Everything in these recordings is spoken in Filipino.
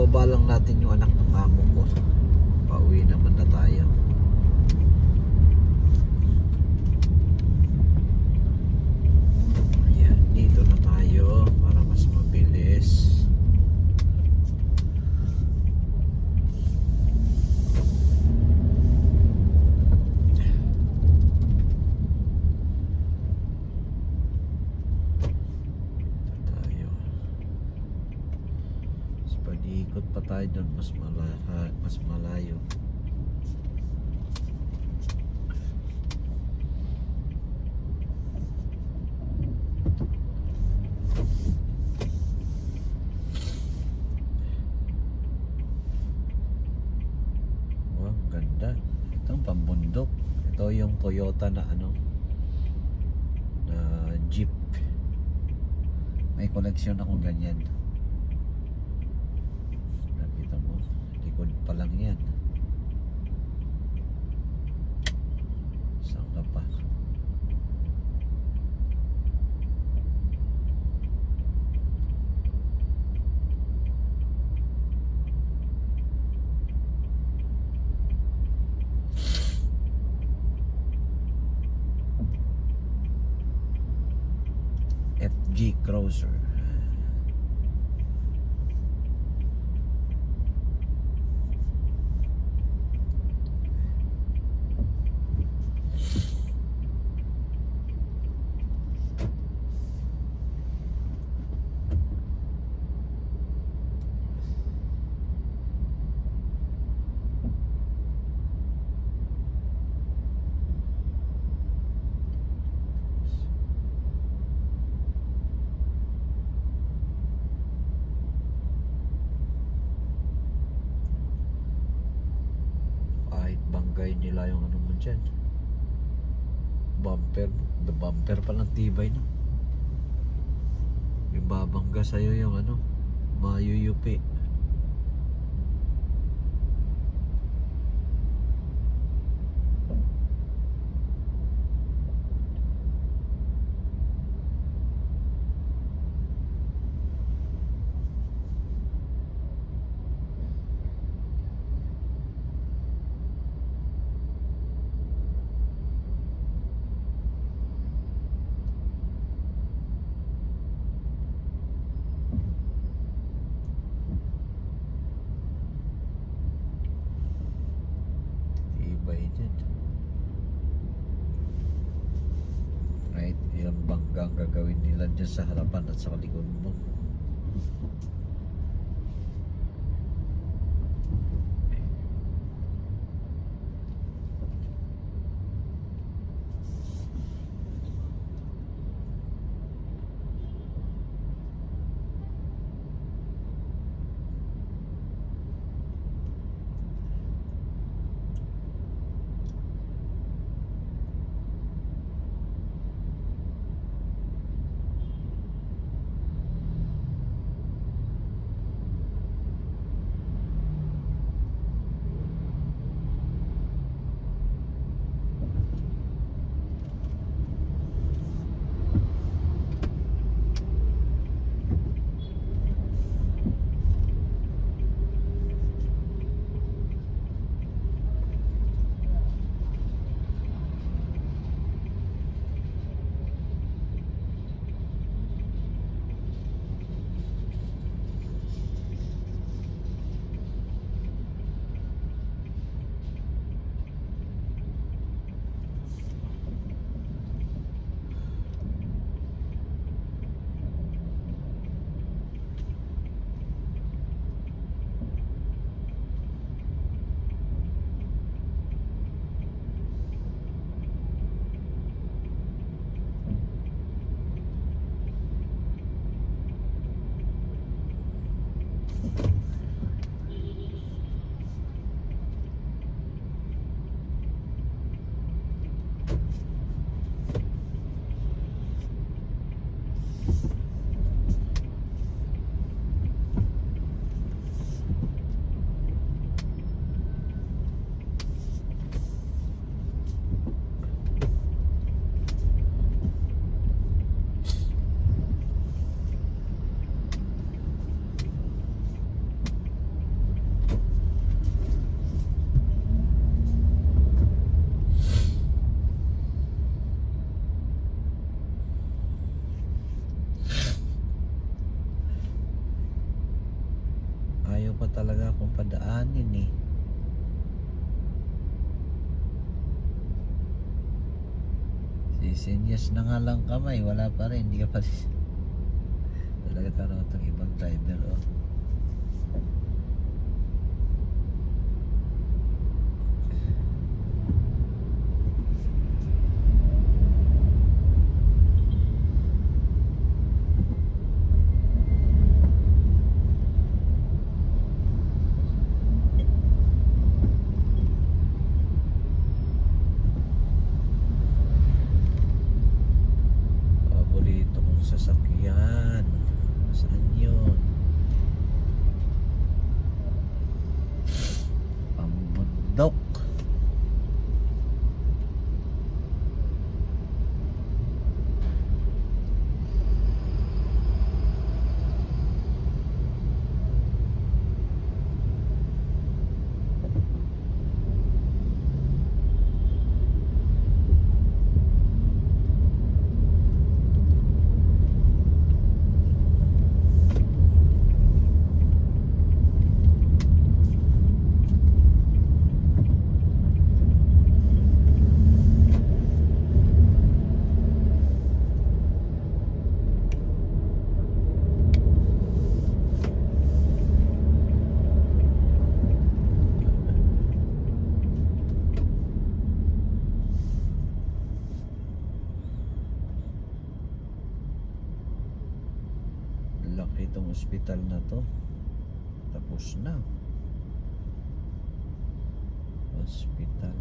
Ibababa lang natin yung anak ng amo ko. Pauwi naman na tayo. Ayan, dito na tayo para mas mabilis. Ikot pa tayo doon, mas malayo. Wow, ganda. Itong pambundok. Ito yung Toyota na ano, na Jeep. May koleksyon akong ganyan. Likod pa lang yan. Saan ka pa? FG Cruiser. Banggay nila yung ano mo dyan, bumper, the bumper palang tibay na. Yung babangga sa'yo yung ano, mayuyupi. Right, ilang bangga ang gagawin nila dyan sa harapan at sa likod mo. Ayaw pa talaga akong padaanin eh. Sisinyas na nga lang kamay, wala pa rin, hindi ka pa rin. Talaga tarong itong ibang driver oh. Paborito kong sasakyan. Saan yun? Pambundok. Laki itong ospital na to. Tapos na. Hospital.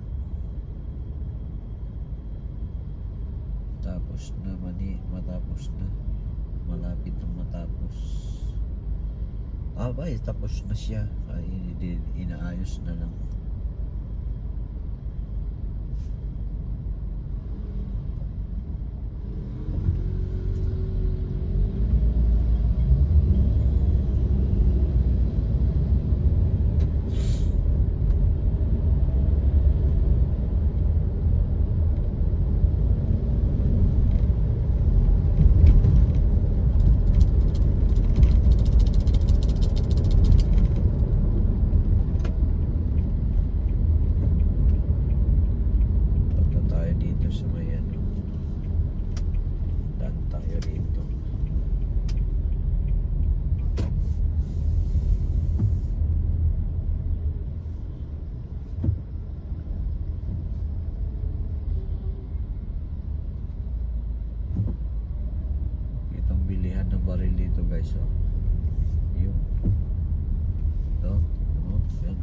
Tapos na matapos na. Malapit na matapos. Ba, tapos na siya. Ay, inaayos na lang. Bilihan ng baril dito guys oh. Yun. Oh, yan.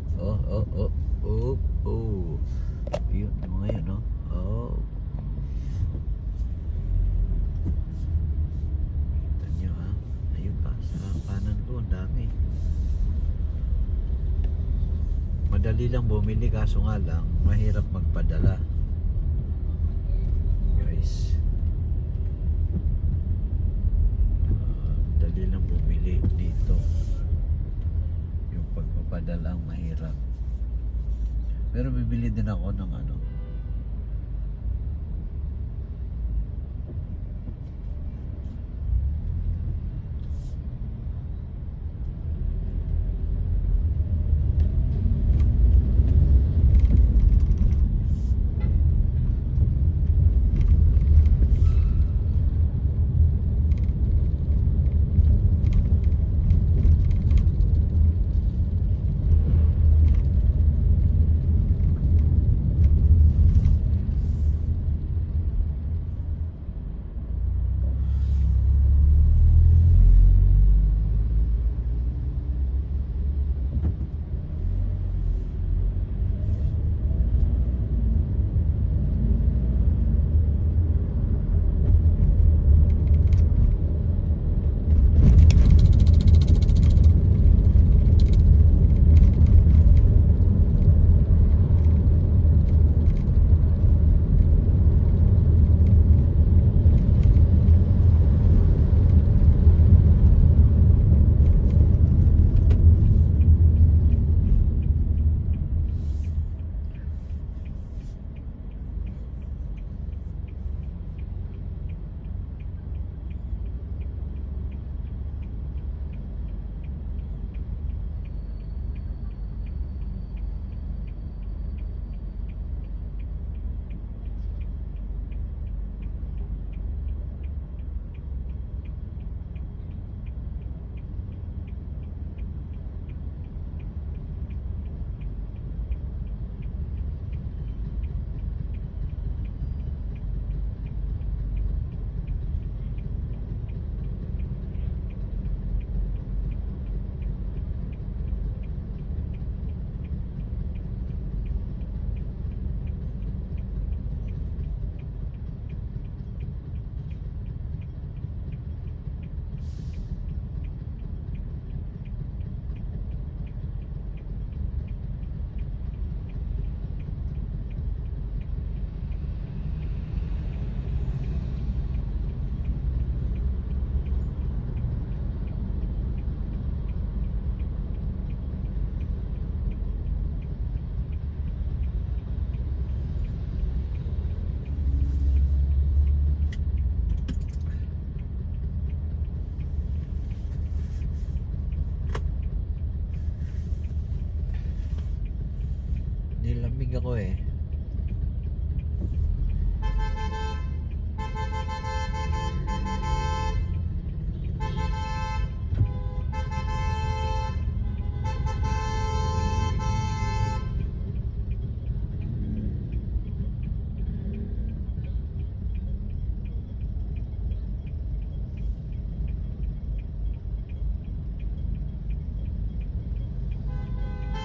Yun, yung mga yan oh. Kita nyo ha. Ayun pa, sa kanan ko, ang dami. Madali lang bumili kaso nga lang, mahirap magpadala. Guys. Dali lang bumili dito. Yung pagpapadala ang mahirap. Pero bibili din ako ng ano,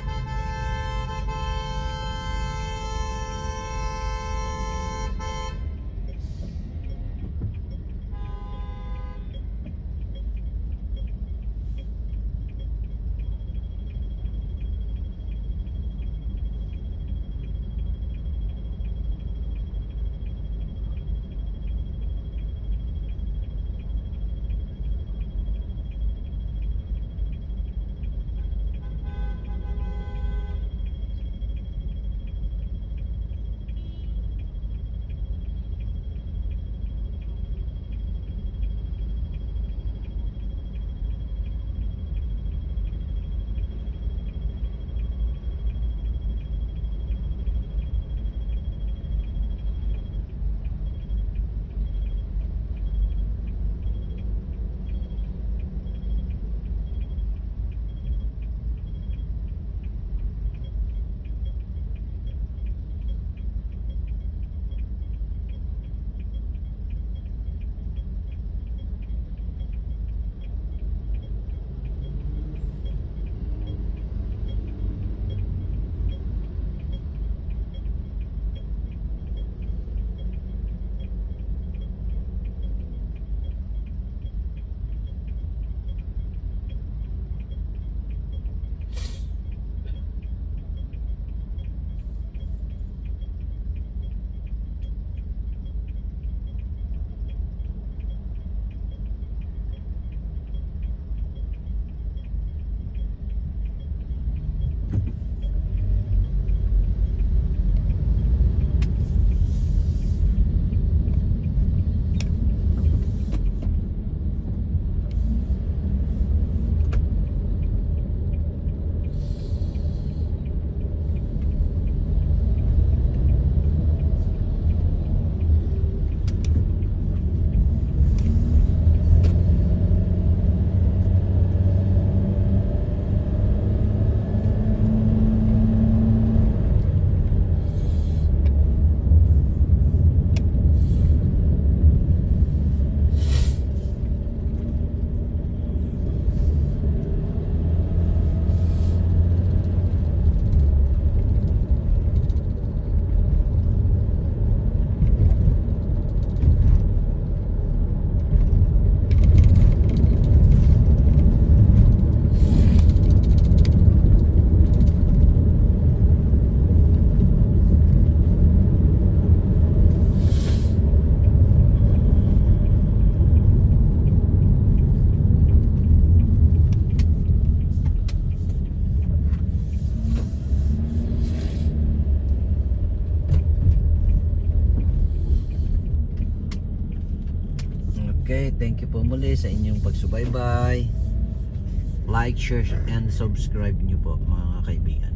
Okay, thank you po muli sa inyong pagsubaybay. Like, share, and subscribe nyo po mga kaibigan.